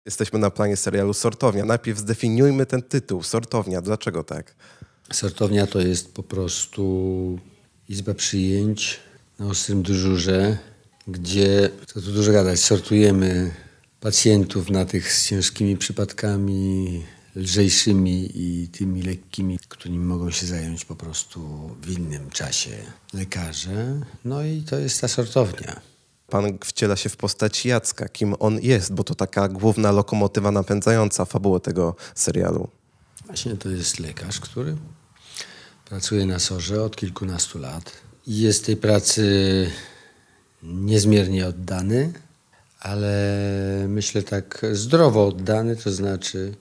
Jesteśmy na planie serialu Sortownia. Najpierw zdefiniujmy ten tytuł. Sortownia. Dlaczego tak? Sortownia to jest po prostu izba przyjęć na Ostrym Dyżurze, gdzie, co tu dużo gadać, sortujemy pacjentów na tych z ciężkimi przypadkami, lżejszymi i tymi lekkimi, którymi mogą się zająć po prostu w innym czasie lekarze. No i to jest ta sortownia. Pan wciela się w postać Jacka. Kim on jest? Bo to taka główna lokomotywa napędzająca fabułę tego serialu. Właśnie to jest lekarz, który pracuje na SOR-ze od kilkunastu lat. I jest tej pracy niezmiernie oddany, ale myślę tak zdrowo oddany, to znaczy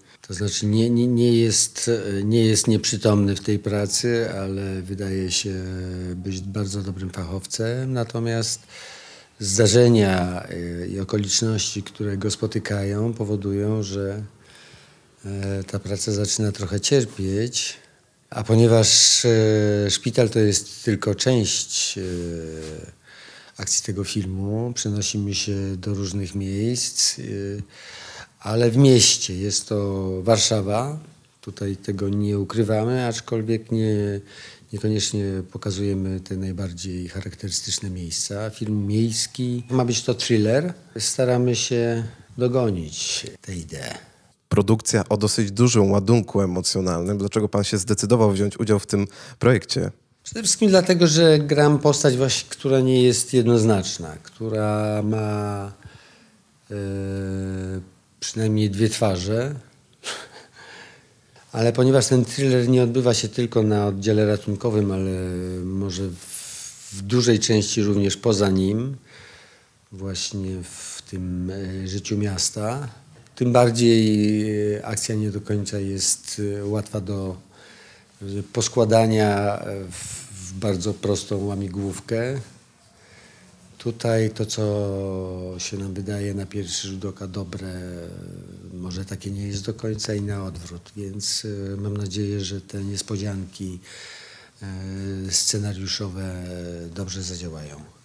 nie jest nieprzytomny w tej pracy, ale wydaje się być bardzo dobrym fachowcem. Natomiast zdarzenia i okoliczności, które go spotykają, powodują, że ta praca zaczyna trochę cierpieć. A ponieważ szpital to jest tylko część akcji tego filmu, przenosimy się do różnych miejsc, ale w mieście. Jest to Warszawa. Tutaj tego nie ukrywamy, aczkolwiek niekoniecznie pokazujemy te najbardziej charakterystyczne miejsca. Film miejski. Ma być to thriller. Staramy się dogonić tę ideę. Produkcja o dosyć dużym ładunku emocjonalnym. Dlaczego pan się zdecydował wziąć udział w tym projekcie? Przede wszystkim dlatego, że gram postać właśnie, która nie jest jednoznaczna, która ma przynajmniej dwie twarze. Ale ponieważ ten thriller nie odbywa się tylko na oddziale ratunkowym, ale może w dużej części również poza nim, właśnie w tym życiu miasta, tym bardziej akcja nie do końca jest łatwa do poskładania w bardzo prostą łamigłówkę. Tutaj to, co się nam wydaje na pierwszy rzut oka dobre, może takie nie jest do końca i na odwrót. Więc mam nadzieję, że te niespodzianki scenariuszowe dobrze zadziałają.